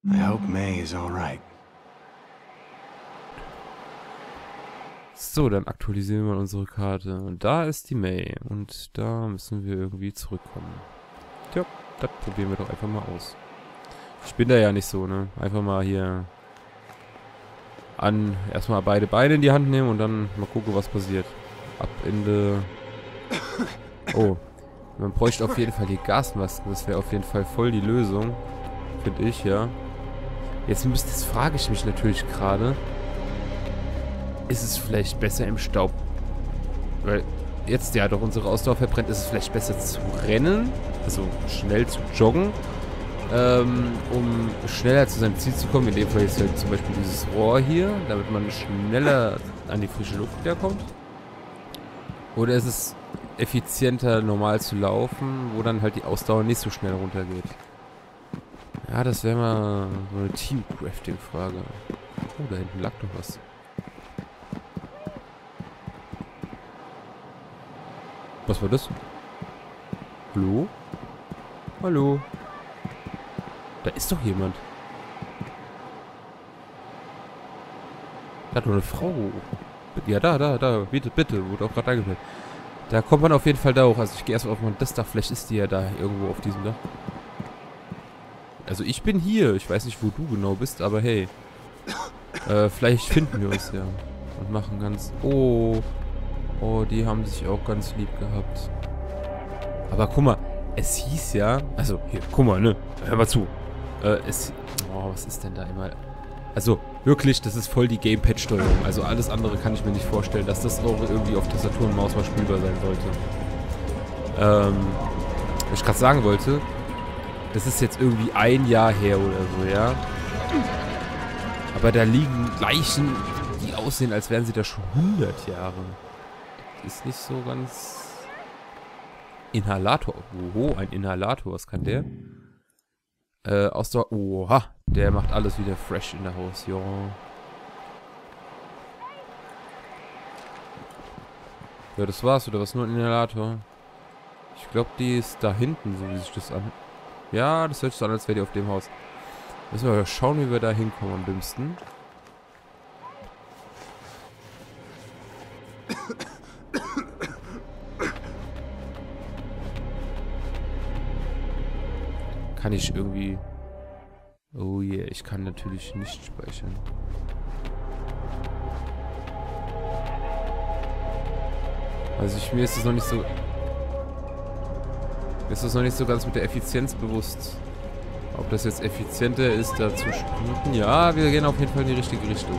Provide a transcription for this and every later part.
I hope May is all right. So, dann aktualisieren wir mal unsere Karte. Und da ist die May. Und da müssen wir irgendwie zurückkommen. Tja, das probieren wir doch einfach mal aus. Ich bin da ja nicht so, ne? Einfach mal hier erstmal beide Beine in die Hand nehmen und dann mal gucken, was passiert. Ab Ende... Oh, man bräuchte auf jeden Fall die Gasmasken. Das wäre auf jeden Fall voll die Lösung. Finde ich, ja. Jetzt frage ich mich natürlich gerade, ist es vielleicht besser im Staub? Weil jetzt ja doch unsere Ausdauer verbrennt, ist es vielleicht besser zu rennen, also schnell zu joggen, um schneller zu seinem Ziel zu kommen. In dem Fall ist halt zum Beispiel dieses Rohr hier, damit man schneller an die frische Luft wiederkommt. Oder ist es effizienter, normal zu laufen, wo dann halt die Ausdauer nicht so schnell runtergeht? Ja, das wäre mal so eine Team-Crafting-Frage. Oh, da hinten lag doch was. Was war das? Hallo? Hallo? Da ist doch jemand. Da hat doch eine Frau. Ja, da. Bitte. Wurde auch gerade angemeldet. Da kommt man auf jeden Fall da hoch. Also ich gehe erstmal auf das Dach. Vielleicht ist die ja da irgendwo auf diesem Dach. Also ich bin hier. Ich weiß nicht, wo du genau bist, aber hey. Vielleicht finden wir uns ja. Und machen ganz... Oh, die haben sich auch ganz lieb gehabt. Aber guck mal, es hieß ja... Also, hier, guck mal, ne? Hör mal zu. Oh, was ist denn da immer... Also, wirklich, das ist voll die Gamepad-Steuerung. Also alles andere kann ich mir nicht vorstellen, dass das auch irgendwie auf Tastatur und Maus mal spielbar sein sollte. Was ich gerade sagen wollte... Das ist jetzt irgendwie 1 Jahr her oder so, ja? Aber da liegen Leichen, die aussehen, als wären sie da schon 100 Jahre. Das ist nicht so ganz... Inhalator. Oho, ein Inhalator. Was kann der? Ausdauer... Oha, der macht alles wieder fresh in der Haus. Ja. Ja, das war's. Oder was? Nur ein Inhalator? Ich glaube, die ist da hinten, so wie sich das an... Ja, das hört sich so an, als wäre die auf dem Haus. Müssen wir mal schauen, wie wir da hinkommen am dümmsten. Kann ich irgendwie... Oh yeah, ich kann natürlich nicht speichern. Also mir ist es noch nicht so... Mir ist das noch nicht so ganz mit der Effizienz bewusst. Ob das jetzt effizienter ist, da zu sprinten. Ja, wir gehen auf jeden Fall in die richtige Richtung.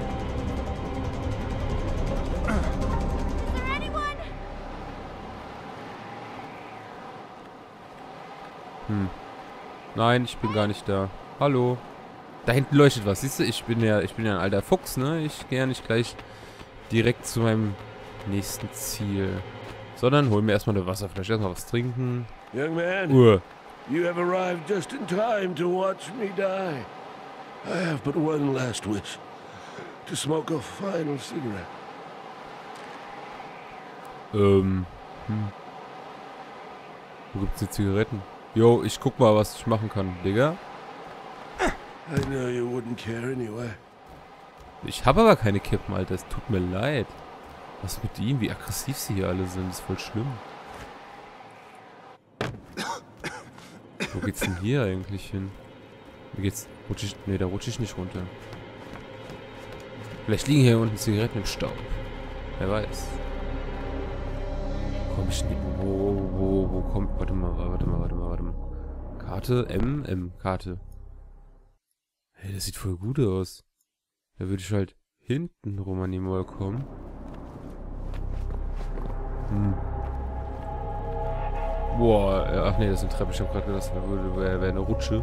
Nein, ich bin gar nicht da. Hallo. Da hinten leuchtet was. Siehst du, ich bin ja ein alter Fuchs, ne? Ich gehe ja nicht gleich direkt zu meinem nächsten Ziel. Sondern holen wir erstmal eine Wasserflasche. Erstmal was trinken. Young man, you have arrived just in time to watch me die. I have but one last wish. To smoke a final cigarette. Wo gibt's die Zigaretten? Jo, ich guck mal, was ich machen kann, Digga. I know you wouldn't care anyway. Ich habe aber keine Kippen, Alter. Es tut mir leid. Was mit ihm? Wie aggressiv sie hier alle sind. Das ist voll schlimm. Wo geht's denn hier eigentlich hin? Wie geht's? Ne, da rutsche ich nicht runter. Vielleicht liegen hier unten Zigaretten im Staub. Wer weiß. Komm ich nicht. Wo kommt. Warte mal. Karte? Karte. Hey, das sieht voll gut aus. Da würde ich halt hinten rum an die Mall kommen. Boah, ach nee, das ist eine Treppe. Ich habe gerade gedacht, das wäre eine Rutsche.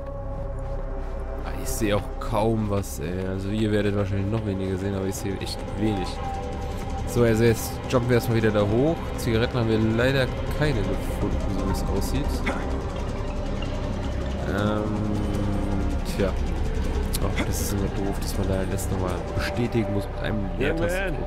Ich sehe auch kaum was, ey. Also ihr werdet wahrscheinlich noch weniger sehen, aber ich sehe echt wenig. So, also jetzt jumpen wir erstmal wieder da hoch. Zigaretten haben wir leider keine gefunden, so wie es aussieht. Tja. Ach, das ist immer doof, dass man da das nochmal bestätigen muss mit einem Leertasten.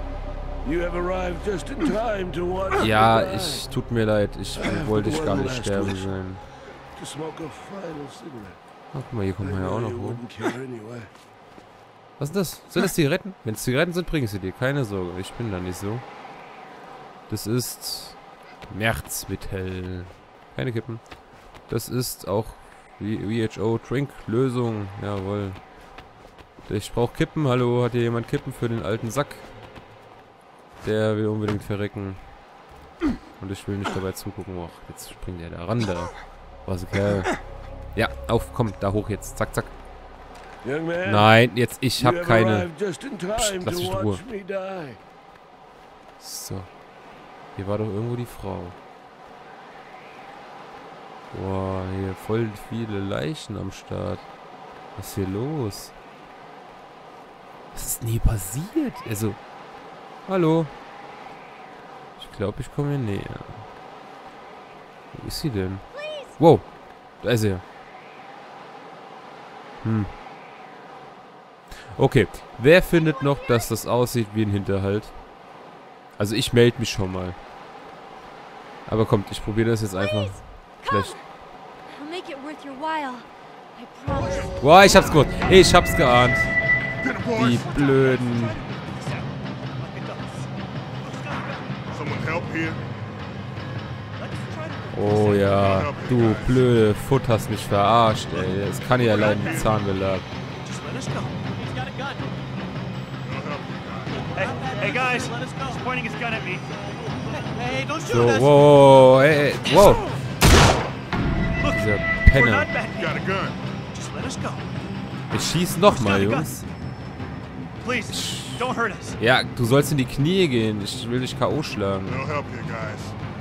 Ja, tut mir leid, ich wollte gar nicht sterben sein. Ah, guck mal, hier kommen wir ja auch noch hoch. wouldn't care anyway. Was ist das? Sind das Zigaretten? Wenn es Zigaretten sind, bringe ich sie dir. Keine Sorge, ich bin da nicht so. Das ist Schmerzmittel. Keine Kippen. Das ist auch WHO Trinklösung. Jawohl. Ich brauche Kippen. Hallo, hat hier jemand Kippen für den alten Sack? Der will unbedingt verrecken. Und ich will nicht dabei zugucken. Och, jetzt springt er da ran, da. Was ein Kerl. Ja, auf, komm, da hoch jetzt. Zack, zack. Young man, Nein, jetzt, ich you hab have keine... arrived just in time Psst, lass to mich in Ruhe. watch me die. So. Hier war doch irgendwo die Frau. Boah, hier voll viele Leichen am Start. Was ist hier los? Was ist denn hier passiert? Also, hallo? Ich glaube, ich komme hier näher. Wo ist sie denn? Wow, da ist sie. Okay, wer findet noch, dass das aussieht wie ein Hinterhalt? Also ich melde mich schon mal. Aber kommt, ich probiere das jetzt einfach. Vielleicht. Boah, ich hab's gewusst. Ich hab's geahnt. Die blöden. Oh ja, du blöde Foot hast mich verarscht, ey. Das kann ja allein mit Zahnbelag. Hey guys, he's pointing his gun at me. Hey, don't shoot So, us. wow, ey, wow. Look, Dieser we're Penner. not bad. Got a gun. Just let us go. Ich schieß nochmal, Jungs. Please, don't hurt us. Ja, du sollst in die Knie gehen. Ich will dich K.O. schlagen. No help here, guys.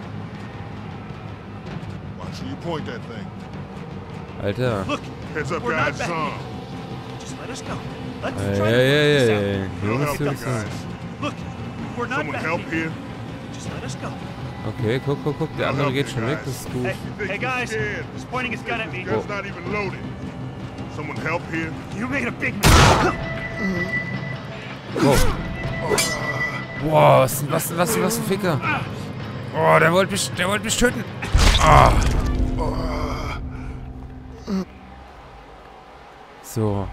Watch where you point that thing. Alter. Look, Heads up, we're not guys. bad. Some. Just let us go. Let's Ey, try to ey, work this ey, out. ey. No Jungs, help here, Jungs, Jungs. guys. Look, we're not Someone bad. help here? Just let us go. Okay, guck, guck, guck. Der No andere help geht here, schon weg. guys. Das ist gut. Hey, You think hey you're guys, scared? he's pointing his gun at me. This gun's not even loaded. Someone help here? You made a big mistake. Wow. Boah, was ein Ficker. Oh, der wollte mich töten. Ah. So.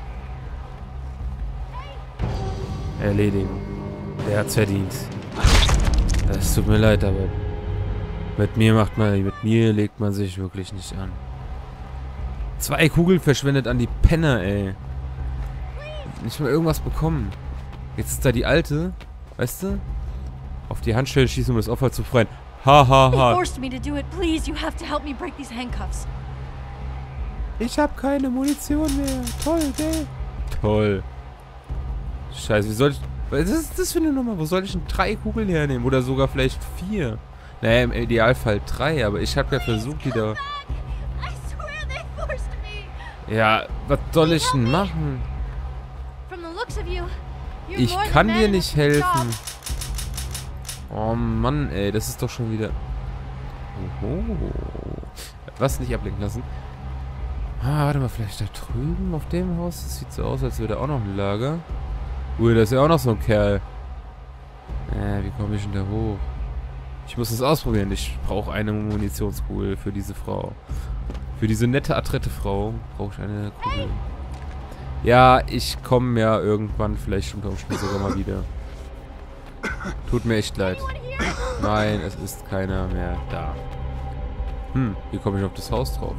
Erledigen. Der hat's verdient. Es tut mir leid, aber mit mir legt man sich wirklich nicht an. 2 Kugeln verschwendet an die Penner, ey. Nicht mal irgendwas bekommen. Jetzt ist da die Alte, weißt du? Auf die Handschellen schießen, um das Opfer zu befreien. Ha, ha, They ha. forced me to do it. Please, you have to help me break these handcuffs. Ich hab keine Munition mehr. Toll, gell? Toll. Scheiße, wie soll ich... Was ist das für eine Nummer? Wo soll ich denn 3 Kugeln hernehmen? Oder sogar vielleicht 4? Naja, im Idealfall 3, aber ich habe ja versucht, die da... I swear they forced me. Ja, was soll ich denn machen? From the looks of you, you're Ich more kann than dir man nicht enough for the helfen. job. Oh Mann, ey, das ist doch schon wieder... Oho. Was, nicht ablenken lassen? Ah, warte mal, vielleicht da drüben auf dem Haus? Das sieht so aus, als wäre da auch noch ein Lager. Ui, da ist ja auch noch so ein Kerl. Wie komme ich denn da hoch? Ich muss das ausprobieren. Ich brauche eine Munitionskugel für diese Frau. Für diese nette, adrette Frau brauche ich eine Kugel. Ja, ich komme ja irgendwann vielleicht unter Umständen sogar mal wieder. Tut mir echt leid. Nein, es ist keiner mehr da. Wie komme ich auf das Haus drauf?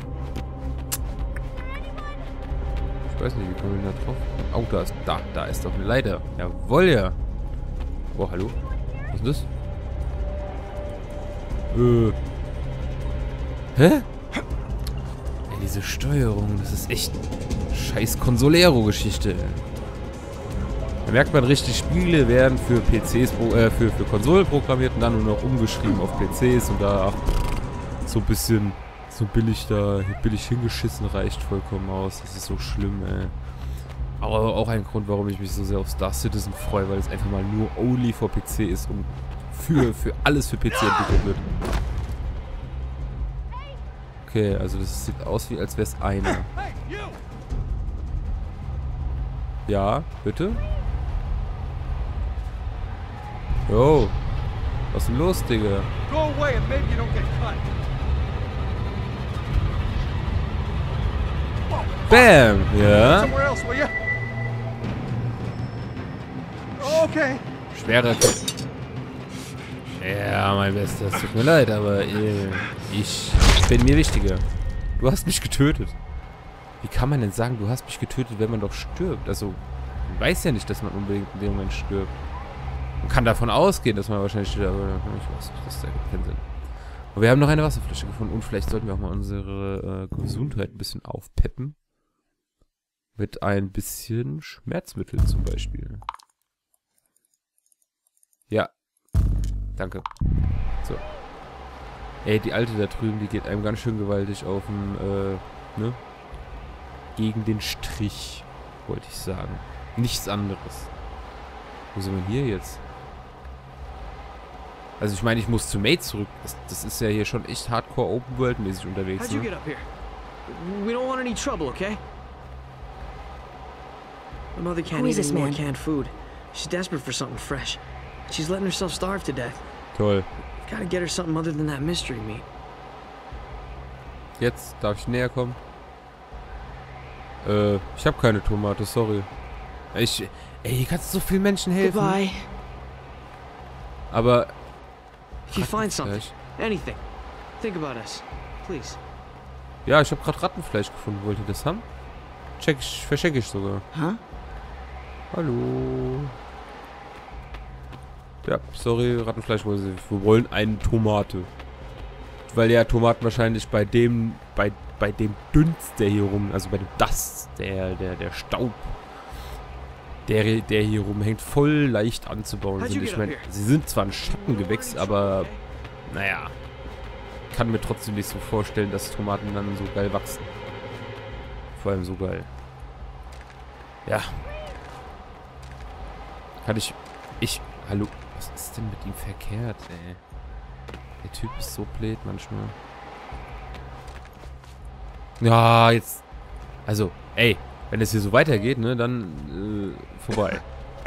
Ich weiß nicht, wie komme ich da drauf? Oh, da ist doch eine Leiter. Jawohl, ja. Oh, hallo? Was ist das? Hä? Ey, diese Steuerung, das ist echt scheiß Consolero-Geschichte. Da merkt man richtig, Spiele werden für PCs, für Konsolen programmiert und dann nur noch umgeschrieben auf PCs und da so ein bisschen so billig hingeschissen reicht vollkommen aus. Das ist so schlimm, ey. Aber auch ein Grund, warum ich mich so sehr auf Star Citizen freue, weil es einfach mal nur only for PC ist und für alles für PC entwickelt wird. Okay, also das sieht aus, wie als wäre es einer. Ja, bitte? Jo, was ist denn los, Digga? Go away and maybe you don't get cut. Bam! Ja. Somewhere else, will ya? Okay. Schwerer Kill. Ja, mein Bester, es tut mir leid, aber ich bin mir wichtiger. Du hast mich getötet. Wie kann man denn sagen, du hast mich getötet, wenn man doch stirbt? Also, man weiß ja nicht, dass man unbedingt in dem Moment stirbt. Man kann davon ausgehen, dass man wahrscheinlich stirbt, aber ich weiß nicht, das ergibt keinen Sinn. Aber wir haben noch eine Wasserflasche gefunden und vielleicht sollten wir auch mal unsere Gesundheit ein bisschen aufpeppen. Mit ein bisschen Schmerzmittel zum Beispiel. Ja. Danke. So. Ey, die Alte da drüben, die geht einem ganz schön gewaltig auf den, ne? Gegen den Strich, wollte ich sagen. Nichts anderes. Wo sind wir hier jetzt? Also ich meine, ich muss zu May zurück. Das ist ja hier schon echt hardcore Open-World-mäßig unterwegs, How'd you ne? get up here? We don't want any trouble, okay? My mother can't Who is eat this any more man? canned food. She's desperate for something fresh. She's letting herself starve to death. Toll. Gotta get her something other than that mystery meat. Jetzt darf ich näher kommen. Ich habe keine Tomate, sorry. Ey, hier kannst du so vielen Menschen helfen. Goodbye. Aber If you find something, Rattenfleisch. anything, think about us, please. Ja, ich habe gerade Rattenfleisch gefunden. Wollt ihr das haben? Verschenke ich sogar. Huh? Hallo. Ja, sorry, Rattenfleisch. Wir wollen eine Tomate. Weil ja Tomaten wahrscheinlich bei dem Dunst, der hier rum, also bei dem Dust, der Staub, der hier rumhängt, voll leicht anzubauen sind. Ich meine, sie sind zwar ein Schattengewächs, aber naja, kann mir trotzdem nicht so vorstellen, dass Tomaten dann so geil wachsen. Vor allem so geil. Ja. Kann ich... Hallo, was ist denn mit ihm verkehrt, ey? Der Typ ist so blöd manchmal. Ja, jetzt... Also, ey, wenn es hier so weitergeht, ne, dann vorbei.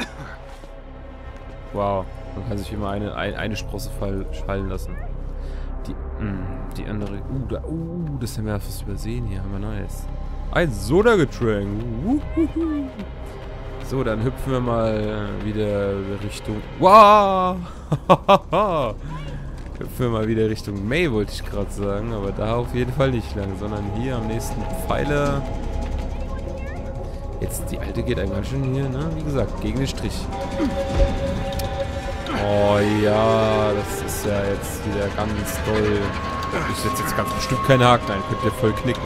Wow, man kann sich immer eine Sprosse fallen lassen. Die andere... das haben wir ja fast übersehen hier, haben wir nice. Ein Soda-Getränk. So, dann hüpfen wir mal wieder Richtung... Wow! Hüpfen wir mal wieder Richtung May, wollte ich gerade sagen. Aber da auf jeden Fall nicht lang, sondern hier am nächsten Pfeiler. Jetzt, die Alte geht einem ganz schön hier, ne? Wie gesagt, gegen den Strich. Oh ja, das ist ja jetzt wieder ganz doll. Ich setze jetzt ganz bestimmt keinen Haken ein. Könnt ihr voll knicken.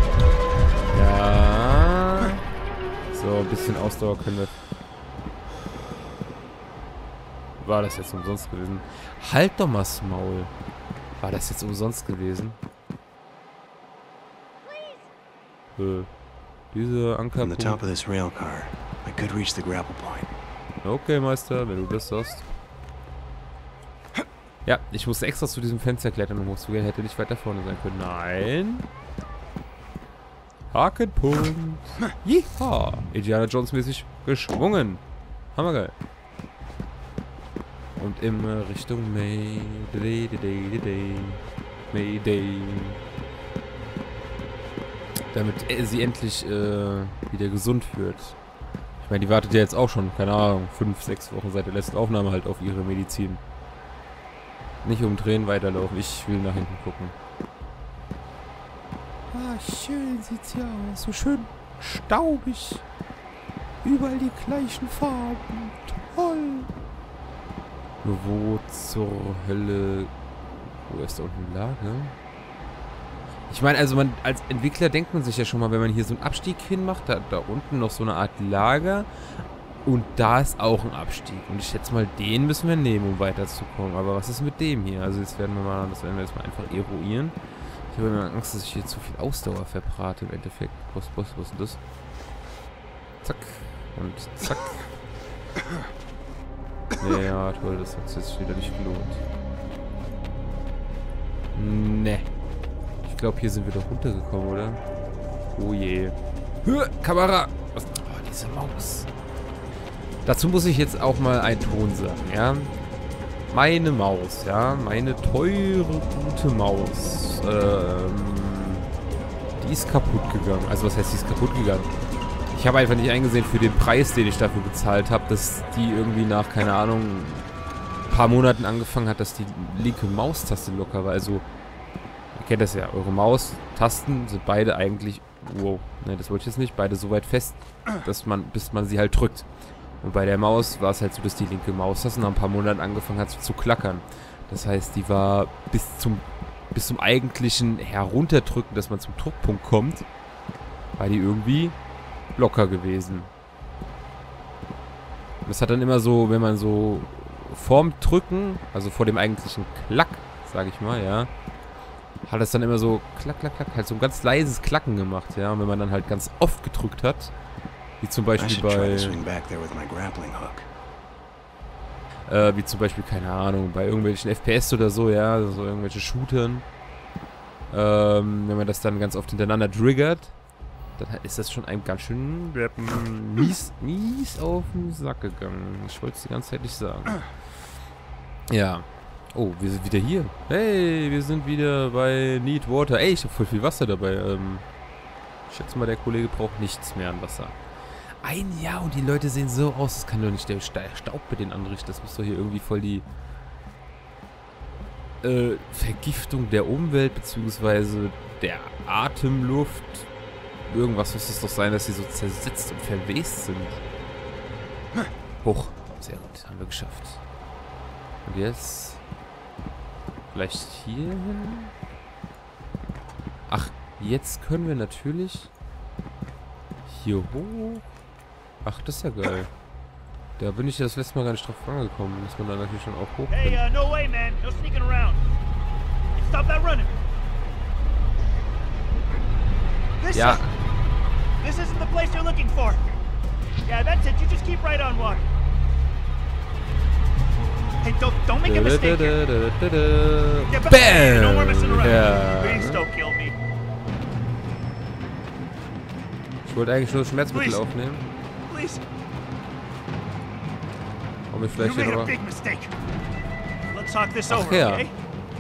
Ja. So, ein bisschen Ausdauer können wir... War das jetzt umsonst gewesen? Halt doch mal das Maul. War das jetzt umsonst gewesen? Diese Anker... From the top of this rail car, I could reach the grapple point. Okay, Meister, wenn du das sagst. Ja, ich musste extra zu diesem Fenster klettern, um hochzugehen. Hätte nicht weiter vorne sein können. Nein. Hakenpunkt. Jeha. Indiana Jones mäßig geschwungen. Hammergeil. Und immer Richtung May. Mayday. Damit sie endlich wieder gesund wird. Ich meine, die wartet ja jetzt auch schon, keine Ahnung, 5, 6 Wochen seit der letzten Aufnahme halt auf ihre Medizin. Nicht umdrehen, weiterlaufen. Ich will nach hinten gucken. Ah, schön sieht's hier aus. So schön staubig. Überall die gleichen Farben. Toll. Nur wo zur Hölle... Wo ist da unten ein Lager? Ich meine, also man als Entwickler denkt man sich ja schon mal, wenn man hier so einen Abstieg hinmacht, da unten noch so eine Art Lager und da ist auch ein Abstieg. Und ich schätze mal, den müssen wir nehmen, um weiterzukommen. Aber was ist mit dem hier? Also das werden wir jetzt mal einfach eruieren. Ich habe immer Angst, dass ich hier zu viel Ausdauer verbrate im Endeffekt. Was ist denn das? Zack. Und zack. Nee, ja, toll, das hat sich jetzt wieder nicht gelohnt. Nee. Ich glaube, hier sind wir doch runtergekommen, oder? Oh je. Kamera! Oh, diese Maus. Dazu muss ich jetzt auch mal einen Ton sagen, ja? Meine Maus, ja? Meine teure, gute Maus. die ist kaputt gegangen. Also was heißt, die ist kaputt gegangen? Ich habe einfach nicht eingesehen für den Preis, den ich dafür bezahlt habe, dass die irgendwie nach, keine Ahnung, ein paar Monaten angefangen hat, dass die linke Maustaste locker war. Also, ihr kennt das ja, eure Maustasten sind beide eigentlich, wow, ne, das wollte ich jetzt nicht, beide so weit fest, dass bis man sie halt drückt. Und bei der Maus war es halt so, dass die linke Maustaste nach ein paar Monaten angefangen hat zu klackern. Das heißt, die war bis zum eigentlichen Herunterdrücken, dass man zum Druckpunkt kommt, war die irgendwie locker gewesen. Das hat dann immer so, wenn man so vorm Drücken, also vor dem eigentlichen Klack, sage ich mal, ja, hat es dann immer so klack, klack, klack, halt so ein ganz leises Klacken gemacht, ja. Und wenn man dann halt ganz oft gedrückt hat, wie zum Beispiel keine Ahnung, bei irgendwelchen FPS oder so, ja, so irgendwelche Shootern, wenn man das dann ganz oft hintereinander triggert, dann ist das schon einem ganz schön mies auf den Sack gegangen. Ich wollte es die ganze Zeit nicht sagen. Ja. Oh, wir sind wieder hier. Hey, wir sind wieder bei Need Water. Ey, ich habe voll viel Wasser dabei. Ich schätze mal, der Kollege braucht nichts mehr an Wasser. Ein Jahr und die Leute sehen so aus. Das kann doch nicht der Staub mit denen anrichten. Das muss doch hier irgendwie voll die Vergiftung der Umwelt beziehungsweise der Atemluft. Irgendwas muss es doch sein, dass sie so zersetzt und verwest sind. Hoch. Sehr gut. Haben wir geschafft. Und jetzt... Vielleicht hier hin? Ach, jetzt können wir natürlich... Hier hoch. Ach, das ist ja geil. Da bin ich ja das letzte Mal gar nicht drauf angekommen. Muss man da natürlich schon auch hoch. Hey, no way, man. No sneaking around. Stop that running. Ja. This isn't the place you're looking for. Yeah, that's it. You just keep right on walking. Hey, don't make a mistake here. Get back. Bam! No more messing around. Ja. Please don't kill me. Ich wollte eigentlich nur Schmerzmittel aufnehmen. Please. Um mich vielleicht You hier made a noch... big mistake. Let's talk this Ach over, ja. okay?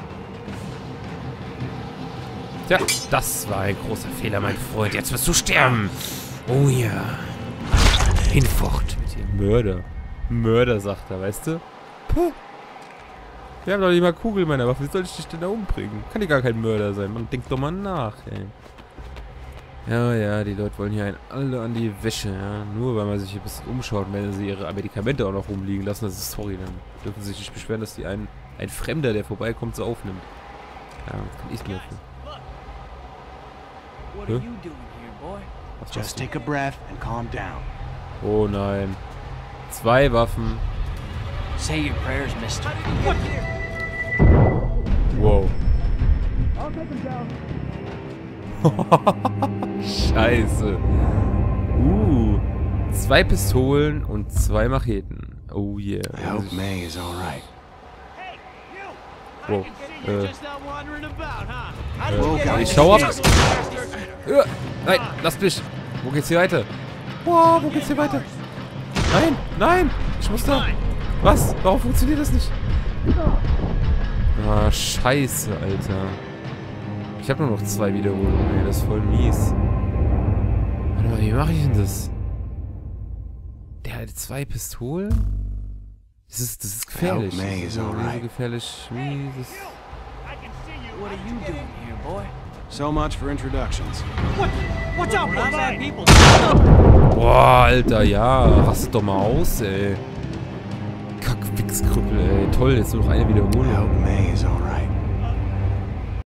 Tja, das war ein großer Fehler, mein Freund. Jetzt wirst du sterben. Oh ja. Hinfort mit dir. Mörder. Mörder, sagt er, weißt du? Puh. Wir haben doch nicht mal Kugeln in meiner Waffe. Wie soll ich dich denn da umbringen? Kann ja gar kein Mörder sein. Man denkt doch mal nach, ey. Ja, ja, die Leute wollen hier einen alle an die Wäsche, ja. Nur weil man sich ein bisschen umschaut, wenn sie ihre Medikamente auch noch rumliegen lassen. Das ist sorry, dann dürfen sie sich nicht beschweren, dass die ein Fremder, der vorbeikommt, so aufnimmt. Ja, das kann ich mir öffnen. What are you doing here, boy? Was Just machst take a breath and calm down. du? Oh nein. 2 Waffen. Say your prayers, mister. Wow. Scheiße. 2 Pistolen und 2 Macheten. Oh yeah. I hope May is all right. Hey, you! Wow. Okay. Ich schau ab. Nein, lasst mich. Wo geht's hier weiter? Wow, wo geht's hier weiter? Nein, nein. Ich muss da. Was? Warum funktioniert das nicht? Ah, scheiße, Alter. Ich habe nur noch 2 Wiederholungen, ey. Das ist voll mies. Warte mal, wie mache ich denn das? Der hat 2 Pistolen? Das ist gefährlich. Das ist so gefährlich. Mieses. I can see you. What are you doing here, boy? So much for introductions. Watch out, boys! Bad people. Boah, Alter, ja. Rastet doch mal aus, ey. Kackwichskrüppel, ey. Toll, jetzt nur noch eine I hope Wiederholung. May is all right.